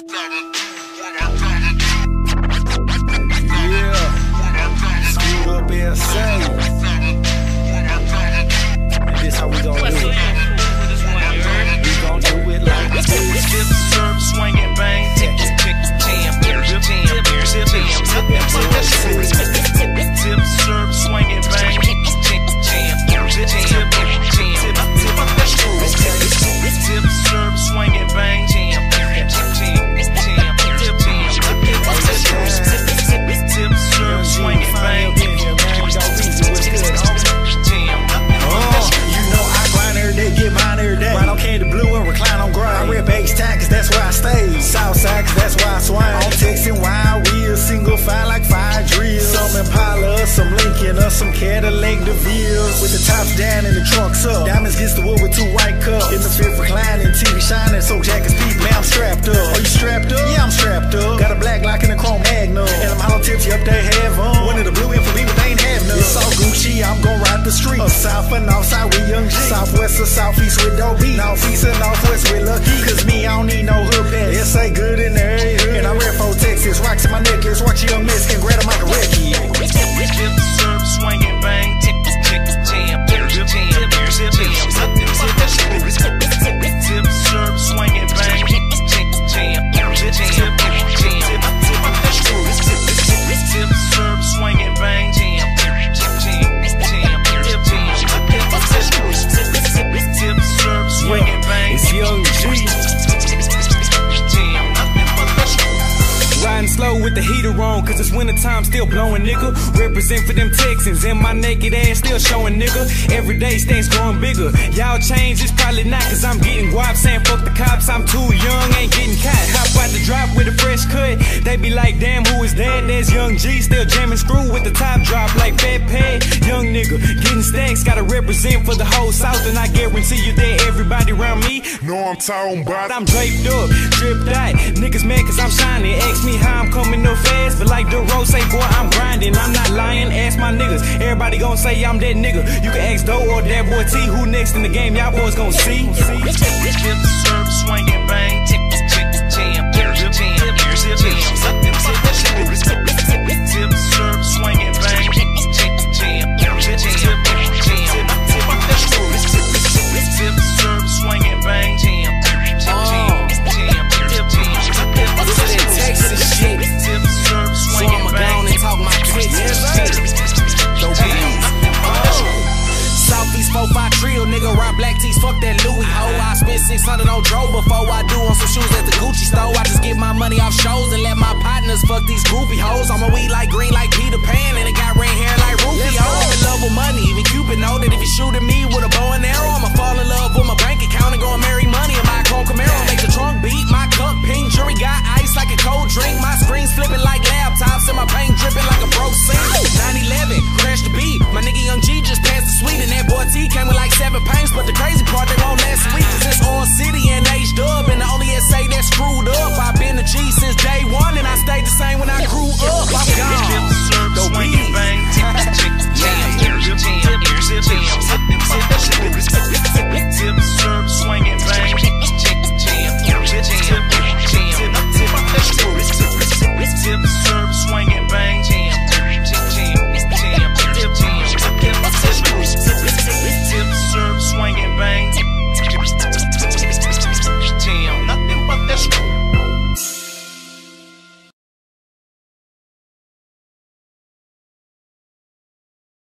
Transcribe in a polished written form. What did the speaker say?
Screwed up insane. And this how we gon' do it. We gon' do it like this. Tip, serve, swing and bang. Tip, tip, jam, tip, tip, tip, tip, serve, swing and bang. Tip, jam, tip, tip, jam, tip, serve, swing and bang. Jam, tip, jam, tip, tip, serve, swing and bang. Get mine every day. Ride on candy blue and recline on gray. I rip H-Town cause that's where I stay. Southside cause that's where I swing. On Texan wild wheels, single file like 5 drills. Some Impala, some Lincoln, or some Cadillac DeVille's. With the tops down and the trunks up. Diamonds against the wood with 2 white cups. In the fifth reclining, TV shining, so jackets peep. Man, I'm strapped up. Are you strapped up? Yeah, I'm strapped up. Got a black lock and a chrome magnum. And them hollow tips, yup, they have on. One of the blue in for me, but they ain't have none. It's all Gucci, I'm gon' ride the street. Up south and northside with Young G. Southwest or southeast with Dope B. Northeast and northwest with Lucky. Cause me, I don't need no hood pass. It's say good in the area hood. And I rap for Texas. Rocks in my necklace. Watch Young Mexican. Grab him like a Ricky. Tip, serve, swing and bang. Tip, tip, jam, tip, tip, jam, tip, tip, serve, swing and bang. Tip, jam, tip, jam, tip, serve, swing and bang. Jam, tip, jam, tip, serve, swing and bang. It's Young G. Riding slow with the heater on, cause it's winter time, still blowing, nigga. Represent for them Texans, and my naked ass still showing, nigga. Every day things growing bigger. Y'all change, it's probably not, cause I'm getting guap, saying fuck the cops, I'm too young, ain't getting caught. Hop out the drop with a fresh cut, they be like, damn, who is that? There's Young G, still jamming screw with the top drop like Fat Pad. Young nigga, getting stacks, gotta represent for the whole South, and I guarantee you that everybody around me know I'm talking about. I'm draped up, dripped out, niggas mad cause I'm shining. Ask me how I'm coming up fast, but like the road say, boy, I'm grinding. I'm not lying, ask my niggas. Everybody gon' say I'm that nigga. You can ask Doe or that boy T, who next in the game, y'all boys gon' see. Tip, serve, swing and bang. Tip, tip, jam, tip, tip, jam, tip, serve, swing and bang. Tip, jam, tip, tip, serve, swing and bang. Jam, Texas shit. tip, serve, swing and bang. And talk my Texas shit. Southeast 4-5 trio, nigga, rock black tees, fuck that Louis ho. I spent 600 on Dro before I do on some shoes at the Gucci store. I just get my money off shows and let my partners fuck these groupie hoes. I'm a weed like green like Peter Pan, and it got red hair like Rufio. I'm in love with money, even Cupid know that if you shoot at me with a bow and arrow, I'ma fall in love with my bank account and go and marry money and buy a Chrome Camaro. Make the trunk beat, my cup pink, jury got ice like a cold drink. My screen's flipping like laptops and my paint dripping like a broke sink. 911, crash the beat. My nigga Young G just passed the suite, and that boy T came with like 7 paints, but the crazy